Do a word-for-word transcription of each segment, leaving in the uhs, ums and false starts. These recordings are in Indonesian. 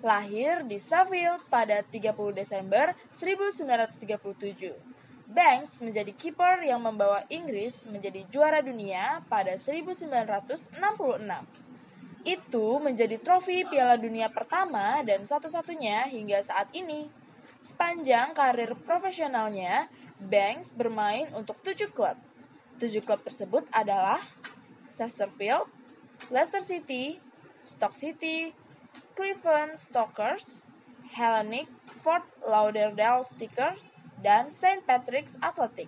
Lahir di Sheffield pada tiga puluh Desember seribu sembilan ratus tiga puluh tujuh. Banks menjadi kiper yang membawa Inggris menjadi juara dunia pada seribu sembilan ratus enam puluh enam. Itu menjadi trofi Piala Dunia pertama dan satu-satunya hingga saat ini. Sepanjang karir profesionalnya, Banks bermain untuk tujuh klub. Tujuh klub tersebut adalah Chesterfield, Leicester City, Stoke City, Cleveland Stokers, Hellenic, Fort Lauderdale Stickers, dan Saint Patrick's Athletic.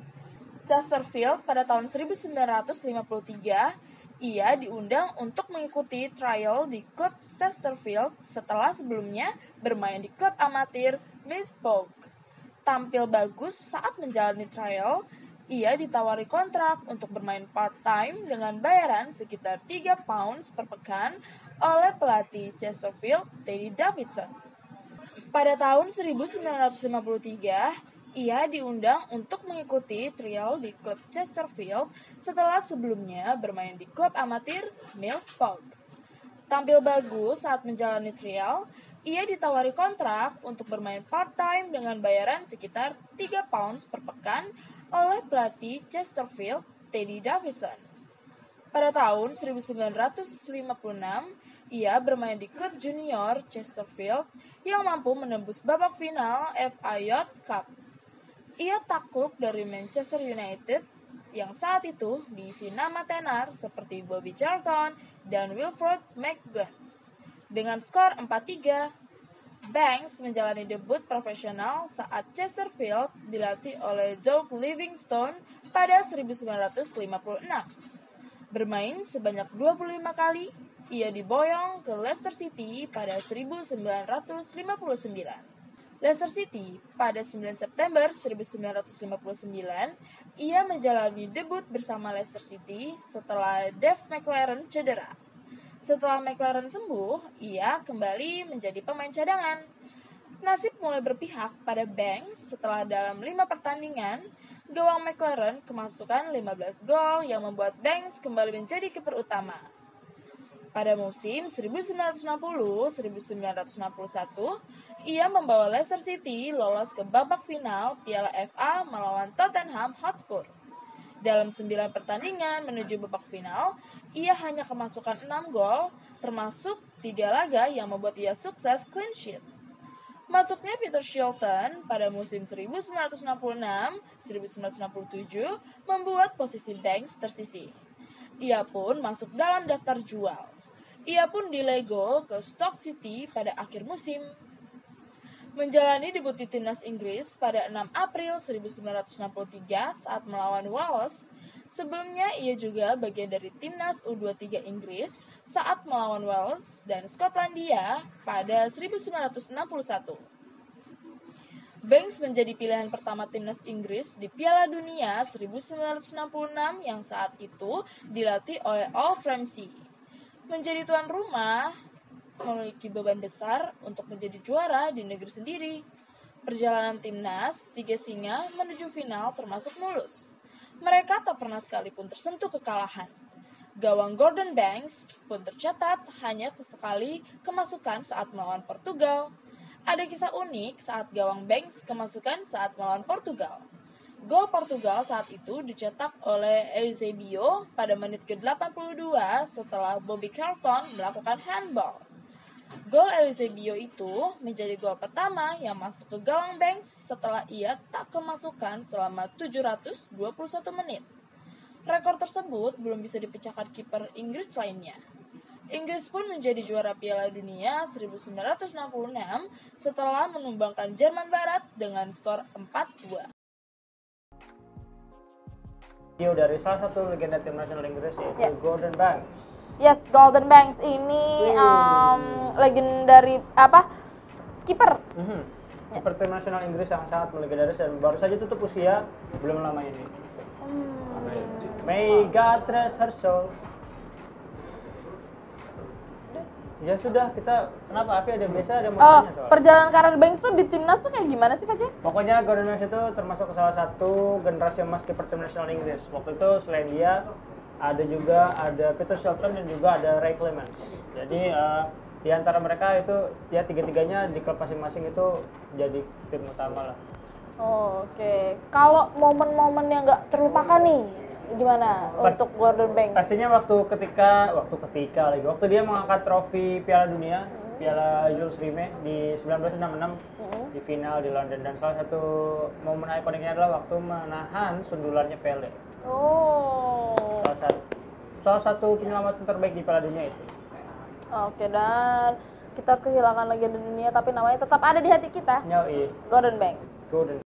Chesterfield pada tahun seribu sembilan ratus lima puluh tiga, ia diundang untuk mengikuti trial di klub Chesterfield setelah sebelumnya bermain di klub amatir Middlesbrough. Tampil bagus saat menjalani trial, ia ditawari kontrak untuk bermain part-time dengan bayaran sekitar tiga pounds per pekan oleh pelatih Chesterfield, Teddy Davidson. Pada tahun seribu sembilan ratus lima puluh tiga, ia diundang untuk mengikuti trial di klub Chesterfield setelah sebelumnya bermain di klub amatir Middlesbrough. Tampil bagus saat menjalani trial, ia ditawari kontrak untuk bermain part-time dengan bayaran sekitar tiga pounds per pekan oleh pelatih Chesterfield, Teddy Davidson. Pada tahun seribu sembilan ratus lima puluh enam, ia bermain di klub junior Chesterfield yang mampu menembus babak final F A Youth Cup. Ia takluk dari Manchester United yang saat itu diisi nama tenar seperti Bobby Charlton dan Wilfred McGuinness. Dengan skor empat tiga, Banks menjalani debut profesional saat Chesterfield dilatih oleh Jock Livingstone pada seribu sembilan ratus lima puluh enam. Bermain sebanyak dua puluh lima kali, ia diboyong ke Leicester City pada seribu sembilan ratus lima puluh sembilan. Leicester City pada sembilan September seribu sembilan ratus lima puluh sembilan, ia menjalani debut bersama Leicester City setelah Dave McClaren cedera. Setelah McClaren sembuh, ia kembali menjadi pemain cadangan. Nasib mulai berpihak pada Banks setelah dalam lima pertandingan, gawang McClaren kemasukan lima belas gol yang membuat Banks kembali menjadi kiper utama. Pada musim seribu sembilan ratus enam puluh sampai seribu sembilan ratus enam puluh satu, ia membawa Leicester City lolos ke babak final Piala F A melawan Tottenham Hotspur. Dalam sembilan pertandingan menuju babak final, ia hanya kemasukan enam gol, termasuk tiga laga yang membuat ia sukses clean sheet. Masuknya Peter Shilton pada musim seribu sembilan ratus enam puluh enam sampai seribu sembilan ratus enam puluh tujuh membuat posisi Banks tersisih. Ia pun masuk dalam daftar jual. Ia pun dilego ke Stoke City pada akhir musim. Menjalani debut di timnas Inggris pada enam April seribu sembilan ratus enam puluh tiga saat melawan Wales. Sebelumnya ia juga bagian dari timnas U dua puluh tiga Inggris saat melawan Wales dan Skotlandia pada seribu sembilan ratus enam puluh satu. Banks menjadi pilihan pertama timnas Inggris di Piala Dunia seribu sembilan ratus enam puluh enam yang saat itu dilatih oleh Alf Ramsey. Menjadi tuan rumah memiliki beban besar untuk menjadi juara di negeri sendiri. Perjalanan timnas tiga singa menuju final termasuk mulus. Mereka tak pernah sekalipun tersentuh kekalahan. Gawang Gordon Banks pun tercatat hanya sekali kemasukan saat melawan Portugal. Ada kisah unik saat gawang Banks kemasukan saat melawan Portugal. Gol Portugal saat itu dicetak oleh Eusebio pada menit ke delapan puluh dua setelah Bobby Charlton melakukan handball. Gol Eusebio itu menjadi gol pertama yang masuk ke gawang Banks setelah ia tak kemasukan selama tujuh ratus dua puluh satu menit. Rekor tersebut belum bisa dipecahkan kiper Inggris lainnya. Inggris pun menjadi juara Piala Dunia seribu sembilan ratus enam puluh enam setelah menumbangkan Jerman Barat dengan skor empat dua. Video dari salah satu legenda tim nasional Inggris yaitu yeah. Gordon Banks. Yes, Gordon Banks ini um, legendari apa? Kiper. Mm-hmm. Kiper tim nasional Inggris yang sangat legendaris dan baru saja tutup usia belum lama ini. Hmm. May God rest her soul. Ya sudah, kita kenapa Afi ada biasa ada mau uh, tanya soal perjalanan karir Banks tuh di timnas tuh kayak gimana sih Pak J? Pokoknya Gordon Banks itu termasuk salah satu generasi emas kiper tim nasional Inggris. Waktu itu selain dia ada juga ada Peter Shilton dan juga ada Ray Clemence. Jadi uh, di antara mereka itu ya tiga-tiganya di klub masing-masing itu jadi tim utama lah. Oh, oke. Okay. Kalau momen-momen yang nggak terlupakan nih, gimana Pas, untuk Gordon Banks? Pastinya waktu ketika, waktu ketika lagi, waktu dia mengangkat trofi Piala Dunia, hmm. Piala Jules Rimet di seribu sembilan ratus enam puluh enam hmm. di final di London, dan salah satu momen ikoniknya adalah waktu menahan sundulannya Pele. Oh. Salah satu, salah satu penyelamatan terbaik di Piala Dunia itu. Oke, dan kita harus kehilangan legenda dunia, tapi namanya tetap ada di hati kita. Yoi. Gordon Banks. Gordon.